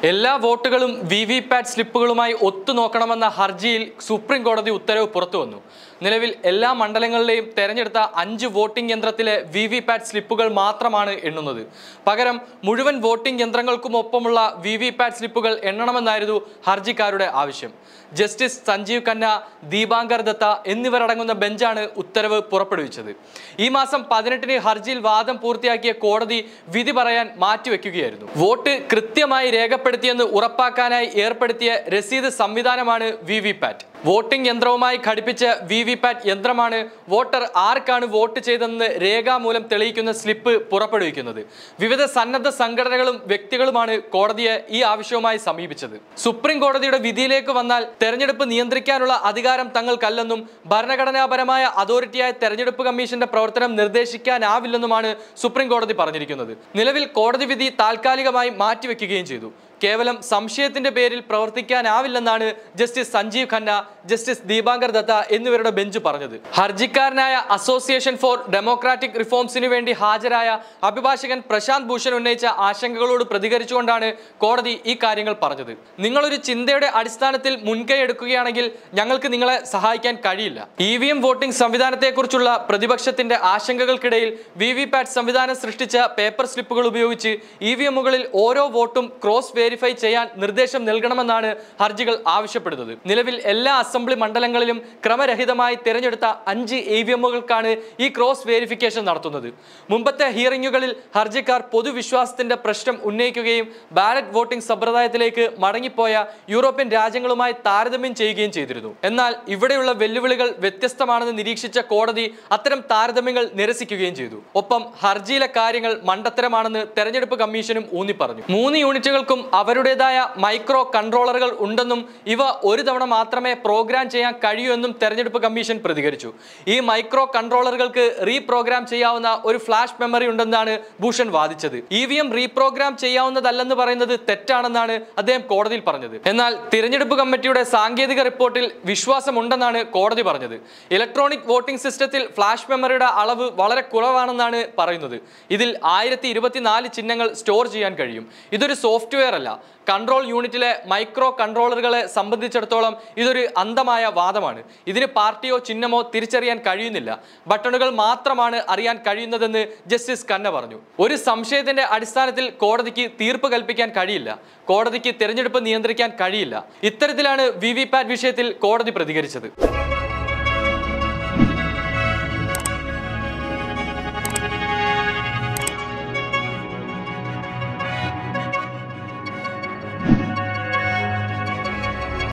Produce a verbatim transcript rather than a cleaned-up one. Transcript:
എല്ലാ വോട്ടുകളും V V പാറ്റ് സ്ലിപ്പുകളുമായി ഒത്തുനോക്കണമെന്ന ഹർജിയിൽ supreme കോടതി ഉത്തരവ് പുറത്തുവന്നു. നിലവിൽ എല്ലാ മണ്ഡലങ്ങളിലെയും തെരഞ്ഞെടുത്ത അഞ്ച് വോട്ടിംഗ് യന്ത്രത്തിലെ വി വി പാറ്റ് സ്ലിപ്പുകൾ മാത്രമാണ് എണ്ണുന്നത്. പകരം മുഴുവൻ വോട്ടിംഗ് യന്ത്രങ്ങൾക്കുമൊപ്പമുള്ള വി വി പാറ്റ് സ്ലിപ്പുകൾ എണ്ണണമെന്നായിരുന്നു ഹർജിക്കാരുടെ ആവശ്യം. ജസ്റ്റിസ് സഞ്ജീവ് ഖന്ന, ദീപാങ്കർ ദത്ത എന്നിവരടങ്ങുന്ന ബെഞ്ചാണ് ഉത്തരവ് പുറപ്പെടുവിച്ചത്. ഈ മാസം പതിനെട്ടിന് ഹർജിയിൽ വാദം പൂർത്തിയാക്കിയ കോടതി വിധി പറയാൻ മാറ്റിവെക്കുകയായിരുന്നു. വോട്ട് കൃത്യമായി രേഖപ്പെടുത്തിയെന്ന് ഉറപ്പാക്കാനായി ഏർപ്പെടുത്തിയ രസീത് സംവിധാനമാണ് വി വി പാറ്റ്. വോട്ടിംഗ് യന്ത്രവുമായി ഘടിപ്പിച്ച വി വി പാറ്റ് യന്ത്രമാണ് വോട്ടർ ആർക്കാണ് വോട്ട് ചെയ്തതെന്ന് രേഖാമൂലം തെളിയിക്കുന്ന സ്ലിപ്പ് പുറപ്പെടുവിക്കുന്നത്. വിവിധ സന്നദ്ധ സംഘടനകളും വ്യക്തികളുമാണ് കോടതിയെ ഈ ആവശ്യവുമായി സമീപിച്ചത്. സുപ്രീം കോടതിയുടെ വിധിയിലേക്ക് വന്നാൽ തെരഞ്ഞെടുപ്പ് നിയന്ത്രിക്കാനുള്ള അധികാരം തങ്ങൾക്കല്ലെന്നും ഭരണഘടനാപരമായ അതോറിറ്റിയായ തെരഞ്ഞെടുപ്പ് കമ്മീഷന്റെ പ്രവർത്തനം നിർദ്ദേശിക്കാനാവില്ലെന്നുമാണ് സുപ്രീം കോടതി പറഞ്ഞിരിക്കുന്നത്. നിലവിൽ കോടതി വിധി താൽക്കാലികമായി മാറ്റിവെക്കുകയും ചെയ്തു. കേവലം സംശയത്തിന്റെ പേരിൽ പ്രവർത്തിക്കാനാവില്ലെന്നാണ് ജസ്റ്റിസ് സഞ്ജീവ് ഖന്ന, ജസ്റ്റിസ് ദീപാങ്കർ ദത്ത എന്നിവരുടെ ബെഞ്ച് പറഞ്ഞത്. ഹർജിക്കാരനായ അസോസിയേഷൻ ഫോർ ഡെമോക്രാറ്റിക് റിഫോംസിനു വേണ്ടി ഹാജരായ അഭിഭാഷകൻ പ്രശാന്ത് ഭൂഷൺ ഉന്നയിച്ച ആശങ്കകളോട് പ്രതികരിച്ചുകൊണ്ടാണ് കോടതി ഈ കാര്യങ്ങൾ പറഞ്ഞത്. നിങ്ങളൊരു ചിന്തയുടെ അടിസ്ഥാനത്തിൽ മുൻകൈ എടുക്കുകയാണെങ്കിൽ ഞങ്ങൾക്ക് നിങ്ങളെ സഹായിക്കാൻ കഴിയില്ല. ഇ വി എം വോട്ടിംഗ് സംവിധാനത്തെക്കുറിച്ചുള്ള പ്രതിപക്ഷത്തിന്റെ ആശങ്കകൾക്കിടയിൽ വി വി പാറ്റ് സംവിധാനം സൃഷ്ടിച്ച പേപ്പർ സ്ലിപ്പുകൾ ഉപയോഗിച്ച് ഇ വി എമ്മുകളിൽ ഓരോ വോട്ടും ക്രോസ് വെരിഫൈ ചെയ്യാൻ നിർദ്ദേശം നൽകണമെന്നാണ് ഹർജികൾ ആവശ്യപ്പെടുന്നത്. നിലവിൽ എല്ലാ അസംബ്ലി മണ്ഡലങ്ങളിലും ക്രമരഹിതമായി തിരഞ്ഞെടുത്ത അഞ്ച് ഇ വി എമ്മുകൾക്കാണ് ഈ ക്രോസ് വെരിഫിക്കേഷൻ നടത്തുന്നത്. മുമ്പത്തെ ഹിയറിംഗുകളിൽ ഹർജിക്കാർ പൊതുവിശ്വാസത്തിന്റെ പ്രശ്നം ഉന്നയിക്കുകയും ബാലറ്റ് വോട്ടിംഗ് സമ്പ്രദായത്തിലേക്ക് മടങ്ങിപ്പോയ യൂറോപ്യൻ രാജ്യങ്ങളുമായി താരതമ്യം ചെയ്യുകയും ചെയ്തിരുന്നു. എന്നാൽ ഇവിടെയുള്ള വെല്ലുവിളികൾ വ്യത്യസ്തമാണെന്ന് നിരീക്ഷിച്ച കോടതി അത്തരം താരതമ്യങ്ങൾ നിരസിക്കുകയും ചെയ്തു. ഒപ്പം ഹർജിയിലെ കാര്യങ്ങൾ മണ്ടത്തരമാണെന്ന് തെരഞ്ഞെടുപ്പ് കമ്മീഷനും ഊന്നി പറഞ്ഞു. മൂന്ന് യൂണിറ്റുകൾക്കും അവരുടേതായ മൈക്രോ കൺട്രോളറുകൾ ഉണ്ടെന്നും ഇവ ഒരു തവണ മാത്രമേ പ്രോഗ്രാം ചെയ്യാൻ കഴിയൂ എന്നും തെരഞ്ഞെടുപ്പ് കമ്മീഷൻ പ്രതികരിച്ചു. ഈ മൈക്രോ കൺട്രോളറുകൾക്ക് റീപ്രോഗ്രാം ചെയ്യാവുന്ന ഒരു ഫ്ലാഷ് മെമ്മറി ഉണ്ടെന്നാണ് ഭൂഷൺ വാദിച്ചത്. ഇ വി എം റീപ്രോഗ്രാം ചെയ്യാവുന്നതല്ലെന്ന് പറയുന്നത് തെറ്റാണെന്നാണ് അദ്ദേഹം കോടതിയിൽ പറഞ്ഞത്. എന്നാൽ തിരഞ്ഞെടുപ്പ് കമ്മിറ്റിയുടെ സാങ്കേതിക റിപ്പോർട്ടിൽ വിശ്വാസമുണ്ടെന്നാണ് കോടതി പറഞ്ഞത്. ഇലക്ട്രോണിക് വോട്ടിംഗ് സിസ്റ്റത്തിൽ ഫ്ലാഷ് മെമ്മറിയുടെ അളവ് വളരെ കുറവാണെന്നാണ് പറയുന്നത്. ഇതിൽ ആയിരത്തി ഇരുപത്തിനാല് ചിഹ്നങ്ങൾ സ്റ്റോർ ചെയ്യാൻ കഴിയും. ഇതൊരു സോഫ്റ്റ്വെയർ അല്ല. കൺട്രോൾ യൂണിറ്റിലെ മൈക്രോ കൺട്രോളറുകളെ സംബന്ധിച്ചിടത്തോളം ഇതൊരു അന്ധമായ വാദമാണ്. ഇതിന് പാർട്ടിയോ ചിഹ്നമോ തിരിച്ചറിയാൻ കഴിയുന്നില്ല. ബട്ടണുകൾ മാത്രമാണ് അറിയാൻ കഴിയുന്നതെന്ന് ജസ്റ്റിസ് ഖന്ന പറഞ്ഞു. ഒരു സംശയത്തിന്റെ അടിസ്ഥാനത്തിൽ കോടതിക്ക് തീർപ്പ് കൽപ്പിക്കാൻ കഴിയില്ല. കോടതിക്ക് തെരഞ്ഞെടുപ്പ് നിയന്ത്രിക്കാൻ കഴിയില്ല. ഇത്തരത്തിലാണ് വി വി പാറ്റ് വിഷയത്തിൽ കോടതി പ്രതികരിച്ചത്.